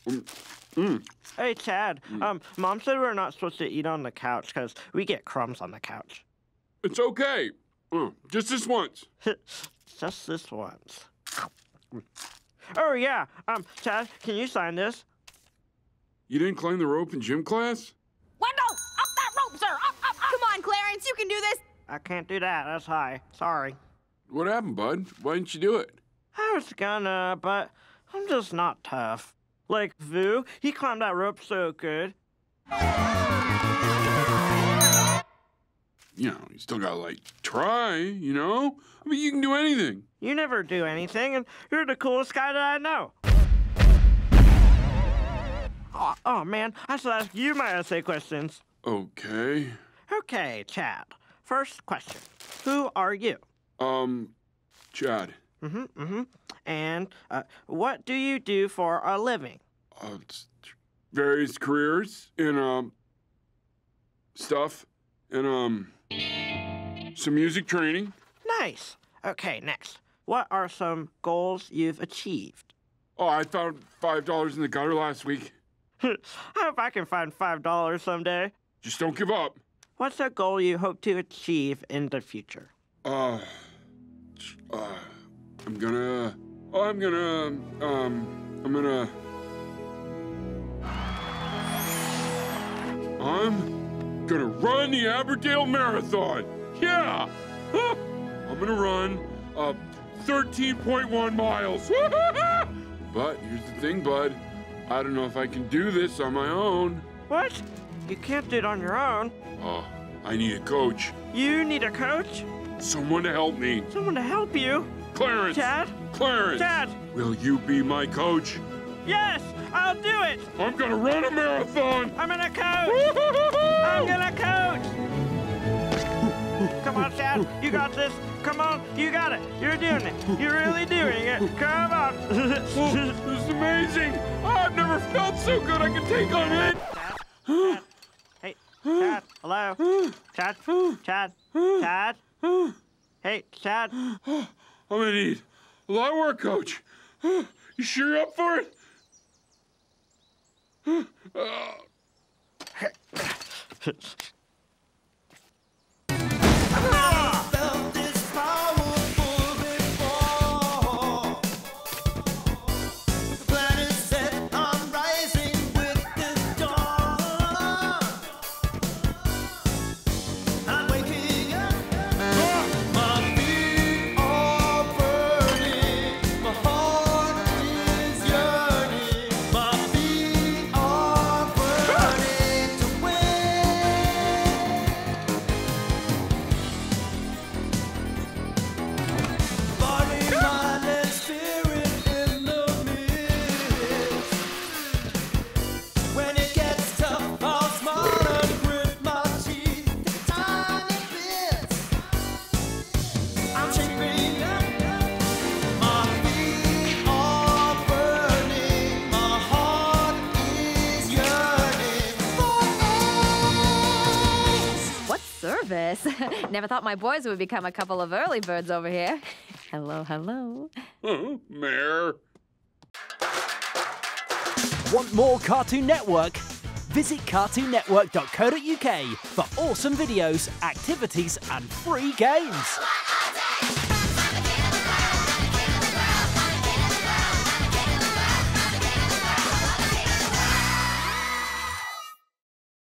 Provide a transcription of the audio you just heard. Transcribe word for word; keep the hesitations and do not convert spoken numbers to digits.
Mm. Mm. Hey, Chad. Mm. Um, Mom said we're not supposed to eat on the couch because we get crumbs on the couch. It's okay. Uh, just this once. Just this once. Oh, yeah. Um, Chad, can you sign this? You didn't climb the rope in gym class? Wendell, up that rope, sir! Up, up, up! Come on, Clarence, you can do this! I can't do that. That's high. Sorry. What happened, bud? Why didn't you do it? I was gonna, but I'm just not tough. Like Vu, he climbed that rope so good. You know, you still gotta, like, try, you know? I mean, you can do anything. You never do anything, and you're the coolest guy that I know. Oh, oh man, I should ask you my essay questions. Okay. Okay, Chad. First question. Who are you? Um, Chad. Mm-hmm, mm-hmm. And uh, what do you do for a living? Uh, it's various careers and, um, stuff. And, um, some music training. Nice. Okay, next. What are some goals you've achieved? Oh, I found five dollars in the gutter last week. I hope I can find five dollars someday. Just don't give up. What's a goal you hope to achieve in the future? Uh, uh, I'm gonna, oh, I'm gonna, um, I'm gonna, I'm gonna run the Aberdale Marathon. Yeah! Huh. I'm gonna run, uh, thirteen point one miles. But here's the thing, bud. I don't know if I can do this on my own. What? You can't do it on your own. Oh, I need a coach. You need a coach? Someone to help me. Someone to help you? Clarence! Chad? Clarence! Chad! Will you be my coach? Yes! I'll do it! I'm gonna run a marathon! I'm gonna coach! I'm gonna coach! Come on, Chad. You got this. Come on. You got it. You're doing it. You're really doing it. Come on. Oh, this is amazing! Oh, I've never felt so good I can take on it! Chad, Chad. Hey, Chad. Hello? Chad? Chad? Chad? Hey, Chad? I'm gonna need a lot of work, Coach. You sure you're up for it? Uh. Service. Never thought my boys would become a couple of early birds over here. Hello, hello. Oh, Mayor. Want more Cartoon Network? Visit cartoon network dot co dot U K for awesome videos, activities, and free games.